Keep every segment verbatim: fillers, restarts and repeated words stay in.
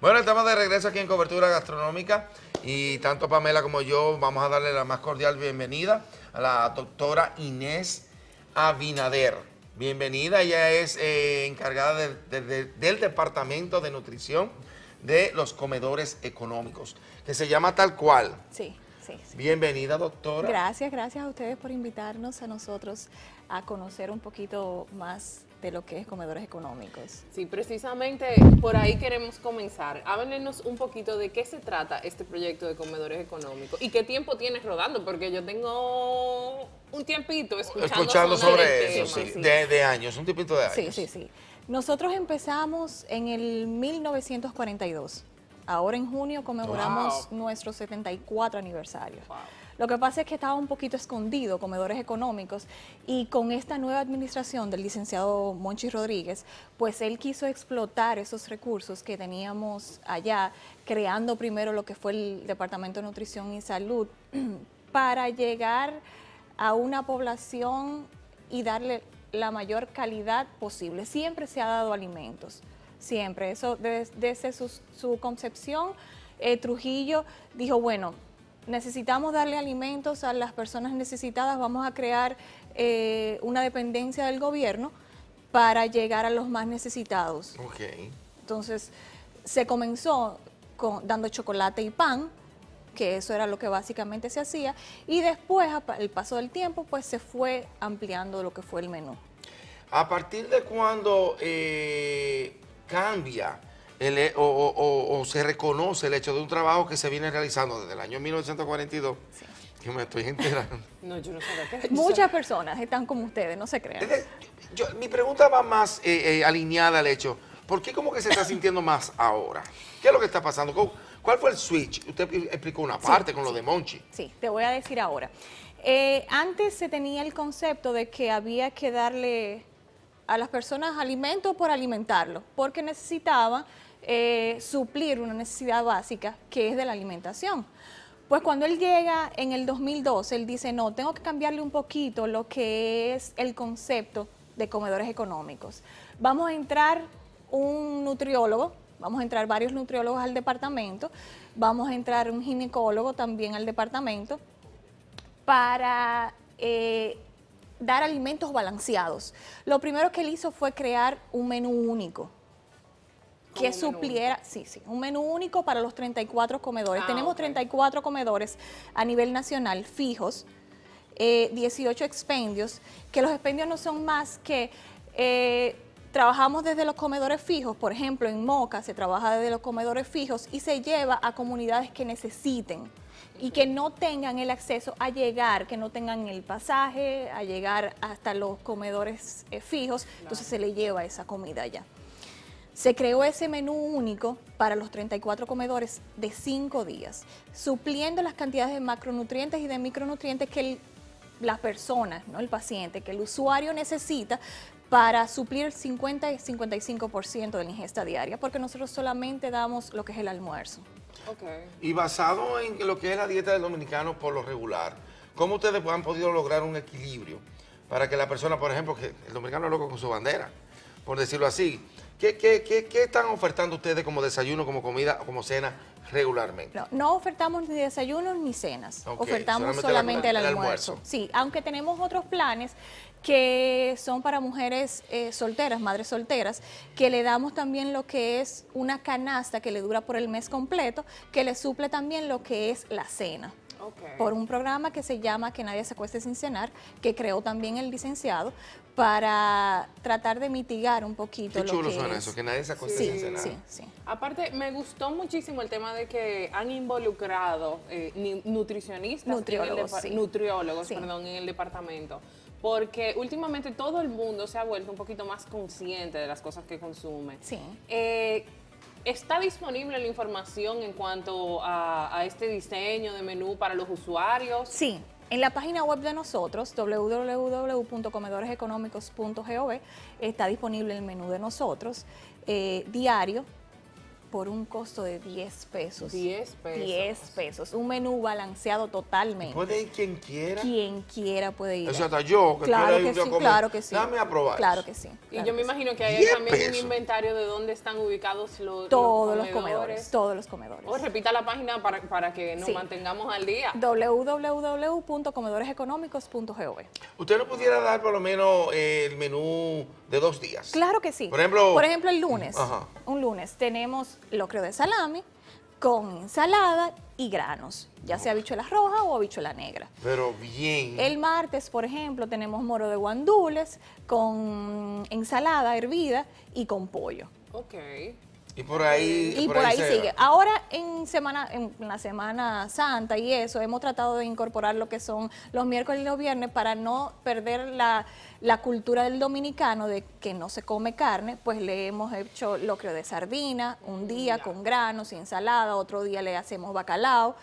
Bueno, estamos de regreso aquí en Cobertura Gastronómica y tanto Pamela como yo vamos a darle la más cordial bienvenida a la doctora Inés Abinader. Bienvenida, ella es eh, encargada de, de, de, del Departamento de Nutrición de los Comedores Económicos, que se llama tal cual. Sí, sí, sí. Bienvenida, doctora. Gracias, gracias a ustedes por invitarnos a nosotros a conocer un poquito más de lo que es comedores económicos. Sí, precisamente por ahí queremos comenzar. Háblenos un poquito de qué se trata este proyecto de comedores económicos y qué tiempo tienes rodando, porque yo tengo un tiempito escuchando, escuchando sobre eso, tema, sí, sí. De, de años, un tipito de años. Sí, sí, sí. Nosotros empezamos en el mil novecientos cuarenta y dos. Ahora en junio conmemoramos Wow. nuestro setenta y cuatro aniversario. Wow. Lo que pasa es que estaba un poquito escondido comedores económicos y con esta nueva administración del licenciado Monchi Rodríguez, pues él quiso explotar esos recursos que teníamos allá, creando primero lo que fue el Departamento de Nutrición y Salud para llegar a una población y darle la mayor calidad posible. Siempre se ha dado alimentos, siempre. Eso desde, desde su, su concepción, eh, Trujillo dijo, bueno, necesitamos darle alimentos a las personas necesitadas, vamos a crear eh, una dependencia del gobierno para llegar a los más necesitados. Okay. Entonces, se comenzó con, dando chocolate y pan, que eso era lo que básicamente se hacía, y después, al paso del tiempo, pues se fue ampliando lo que fue el menú. ¿A partir de cuándo eh, cambia el, o, o, o, o se reconoce el hecho de un trabajo que se viene realizando desde el año mil novecientos cuarenta y dos? Sí. Que me estoy enterando. No, yo no sabía qué. Muchas personas están como ustedes, no se crean. Yo, yo, mi pregunta va más eh, eh, alineada al hecho, ¿por qué como que se está sintiendo más ahora? ¿Qué es lo que está pasando? ¿Cuál fue el switch? Usted explicó una parte sí, con sí. lo de Monchi. Sí, te voy a decir ahora. Eh, antes se tenía el concepto de que había que darle a las personas alimento por alimentarlos, porque necesitaban eh, suplir una necesidad básica que es de la alimentación. Pues cuando él llega en el dos mil doce, él dice, no, tengo que cambiarle un poquito lo que es el concepto de comedores económicos. Vamos a entrar un nutriólogo, vamos a entrar varios nutriólogos al departamento, vamos a entrar un ginecólogo también al departamento para eh, dar alimentos balanceados. Lo primero que él hizo fue crear un menú único que supliera, sí, sí, un menú único para los treinta y cuatro comedores. Ah, Tenemos okay. treinta y cuatro comedores a nivel nacional fijos, eh, dieciocho expendios, que los expendios no son más que eh, trabajamos desde los comedores fijos, por ejemplo en Moca se trabaja desde los comedores fijos y se lleva a comunidades que necesiten y que no tengan el acceso a llegar, que no tengan el pasaje, a llegar hasta los comedores eh, fijos, claro. Entonces se le lleva esa comida allá. Se creó ese menú único para los treinta y cuatro comedores de cinco días, supliendo las cantidades de macronutrientes y de micronutrientes que el, la persona, ¿no? el paciente, que el usuario necesita para suplir el cincuenta y cincuenta y cinco por ciento de la ingesta diaria, porque nosotros solamente damos lo que es el almuerzo. Okay. Y basado en lo que es la dieta del dominicano por lo regular, ¿cómo ustedes han podido lograr un equilibrio para que la persona, por ejemplo, que el dominicano es loco con su bandera, por decirlo así, ¿qué, qué, qué, qué están ofertando ustedes como desayuno, como comida o como cena regularmente? No, no ofertamos ni desayunos ni cenas, okay, ofertamos solamente, solamente el, el almuerzo. almuerzo. Sí, aunque tenemos otros planes que son para mujeres eh, solteras, madres solteras, que le damos también lo que es una canasta que le dura por el mes completo, que le suple también lo que es la cena. Okay. Por un programa que se llama Que Nadie se acueste sin cenar, que creó también el licenciado para tratar de mitigar un poquito Qué chulo lo que suena es. eso, que nadie se acueste sí, sin cenar. Sí, sí. Aparte, me gustó muchísimo el tema de que han involucrado eh, nutricionistas, nutriólogos, en el sí. nutriólogos sí. perdón, en el departamento. Porque últimamente todo el mundo se ha vuelto un poquito más consciente de las cosas que consume. Sí. Eh, ¿Está disponible la información en cuanto a, a este diseño de menú para los usuarios? Sí, en la página web de nosotros, doble u doble u doble u punto comedores económicos punto gov, está disponible el menú de nosotros, eh, diario, por un costo de diez pesos. diez pesos. diez pesos. Un menú balanceado totalmente. Puede ir quien quiera. Quien quiera puede ir. O sea, hasta yo, que Claro quiera ir que un día a sí, comer. claro que sí. Dame a probar. Claro que sí. Y claro yo me que sí. imagino que hay diez también pesos. un inventario de dónde están ubicados los, Todos los los comedores. Todos los comedores. O repita la página para, para que nos Sí. mantengamos al día. w w w punto comedores económicos punto gov. ¿Usted no pudiera dar por lo menos eh, el menú de dos días? Claro que sí. Por ejemplo- Por ejemplo, el lunes. Ajá. Un lunes tenemos locrio de salami con ensalada y granos, ya sea habichuela roja o habichuela negra. Pero bien. El martes, por ejemplo, tenemos moro de guandules con ensalada hervida y con pollo. Ok. Y por ahí. Y por, ahí se- sigue. Ahora en semana, en la Semana Santa y eso, hemos tratado de incorporar lo que son los miércoles y los viernes para no perder la, la cultura del dominicano de que no se come carne, pues le hemos hecho locrio de sardina, un día con granos y ensalada, otro día le hacemos bacalao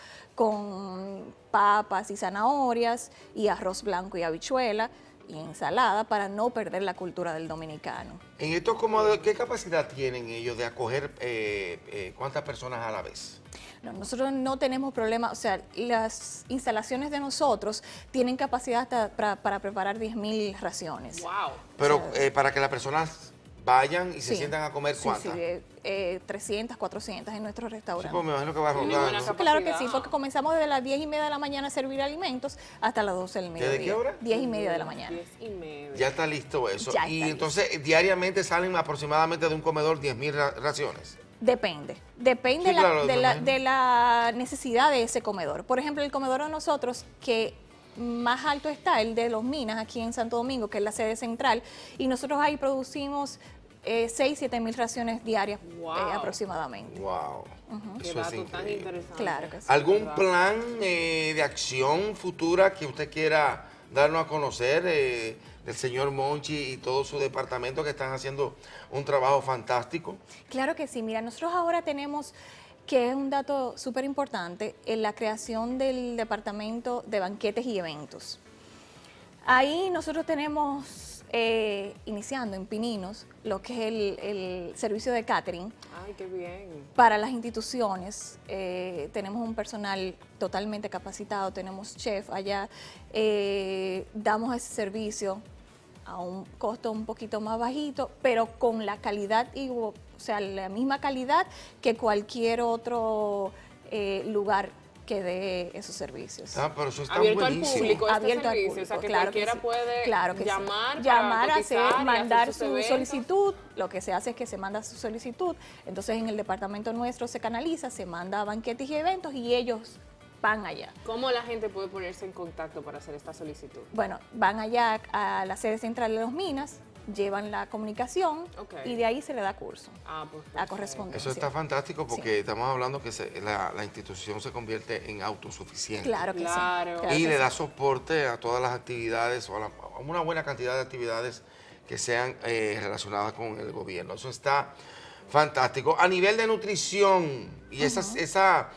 con papas y zanahorias y arroz blanco y habichuela y ensalada para no perder la cultura del dominicano. En estos comedores, ¿qué capacidad tienen ellos de acoger eh, eh, cuántas personas a la vez? No, nosotros no tenemos problema, o sea, las instalaciones de nosotros tienen capacidad hasta para, para preparar diez mil raciones. Wow. Pero O sea, eh, para que las personas vayan y se Sí. sientan a comer, Sí, ¿cuántas? sí, eh, eh, trescientas, cuatrocientas en nuestros Sí, restaurantes. pues me imagino que va a Tiene rodar, buena ¿no? capacidad. Claro que sí, porque comenzamos desde las diez y media de la mañana a servir alimentos hasta las doce del mediodía. ¿Desde qué hora? diez y media de la mañana. Diez y media. Ya está listo eso. Ya y está entonces diariamente salen aproximadamente de un comedor diez mil raciones. Depende, depende Sí, de, la, claro, de, me la, imagino. de la necesidad de ese comedor. Por ejemplo, el comedor de nosotros, que más alto está, el de Los Minas, aquí en Santo Domingo, que es la sede central, y nosotros ahí producimos eh, seis, siete mil raciones diarias Wow. eh, aproximadamente. Wow. Qué Eso es dato tan increíble. interesante. Claro que sí. ¿Algún ¿Verdad? plan eh, de acción futura que usted quiera darnos a conocer eh, del señor Monchi y todo su departamento que están haciendo un trabajo fantástico? Claro que sí. Mira, nosotros ahora tenemos, que es un dato súper importante, en la creación del departamento de banquetes y eventos. Ahí nosotros tenemos, eh, iniciando en Pininos, lo que es el, el servicio de catering Ay, qué bien. para las instituciones. Eh, tenemos un personal totalmente capacitado, tenemos chef allá, eh, damos ese servicio a un costo un poquito más bajito, pero con la calidad, y, o sea, la misma calidad que cualquier otro eh, lugar que dé esos servicios. Ah, pero eso está Abierto al buenísimo. público este Abierto al servicio, o sea, público, que claro que cualquiera sí. puede Claro que sí. llamar para llamar, cotizar y hacer, hacer mandar sus su eventos. solicitud. Lo que se hace es que se manda su solicitud. Entonces, en el departamento nuestro se canaliza, se manda a banquetes y eventos y ellos van allá. ¿Cómo la gente puede ponerse en contacto para hacer esta solicitud? Bueno, van allá a la sede central de Los Minas, llevan la comunicación Ok. y de ahí se le da curso Ah, pues a perfecto. correspondencia. Eso está fantástico porque estamos hablando que se- la, la institución se convierte en autosuficiente. Claro que Claro. sí. claro Y que le sí. da soporte a todas las actividades o a, la- a una buena cantidad de actividades que sean eh, relacionadas con el gobierno. Eso está fantástico. A nivel de nutrición y esas, esa,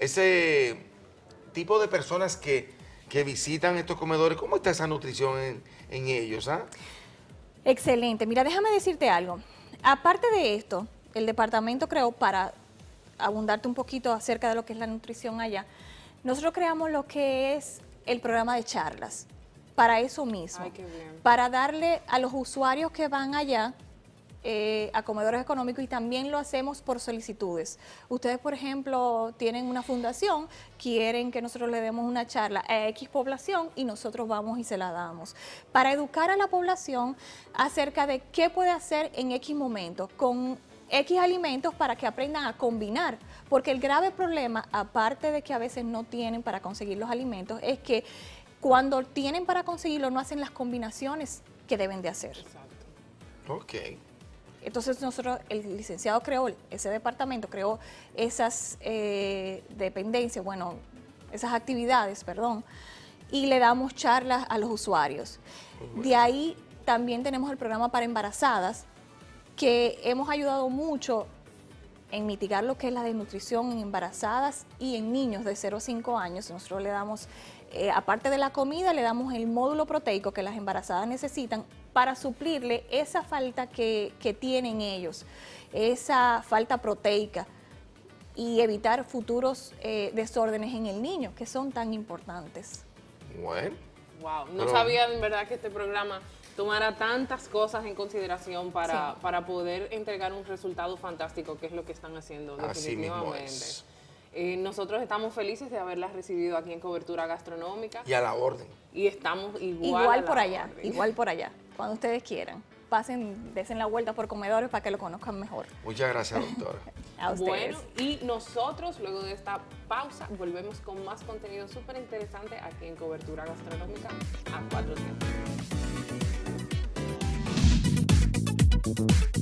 ese tipo de personas que, que visitan estos comedores, ¿cómo está esa nutrición en, en ellos? ah? Excelente. Mira, déjame decirte algo. Aparte de esto, el departamento creó, para abundarte un poquito acerca de lo que es la nutrición allá, nosotros creamos lo que es el programa de charlas, para eso mismo, Ay, qué bien. para darle a los usuarios que van allá eh, a comedores económicos, y también lo hacemos por solicitudes. Ustedes, por ejemplo, tienen una fundación, quieren que nosotros le demos una charla a X población y nosotros vamos y se la damos. Para educar a la población acerca de qué puede hacer en X momento con X alimentos para que aprendan a combinar. Porque el grave problema, aparte de que a veces no tienen para conseguir los alimentos, es que cuando tienen para conseguirlo no hacen las combinaciones que deben de hacer. Exacto. Ok. Entonces nosotros, el licenciado creó, ese departamento creó esas eh, dependencias, bueno, esas actividades, perdón, y le damos charlas a los usuarios. De ahí también tenemos el programa para embarazadas, que hemos ayudado mucho en mitigar lo que es la desnutrición en embarazadas y en niños de cero a cinco años. Nosotros le damos, eh, aparte de la comida, le damos el módulo proteico que las embarazadas necesitan para suplirle esa falta que, que tienen ellos, esa falta proteica y evitar futuros eh, desórdenes en el niño, que son tan importantes. Bueno. Wow, no Pero, sabía en verdad que este programa tomara tantas cosas en consideración para, Sí. para poder entregar un resultado fantástico, que es lo que están haciendo Así mismo definitivamente. es. Eh, nosotros estamos felices de haberlas recibido aquí en Cobertura Gastronómica Y a la orden. y estamos igual, Igual a la por allá, orden. igual por allá, cuando ustedes quieran. Pasen, desen la vuelta por comedores para que lo conozcan mejor. Muchas gracias, doctora. A ustedes. Bueno, y nosotros luego de esta pausa volvemos con más contenido súper interesante aquí en Cobertura Gastronómica a Cuatro Tiempos.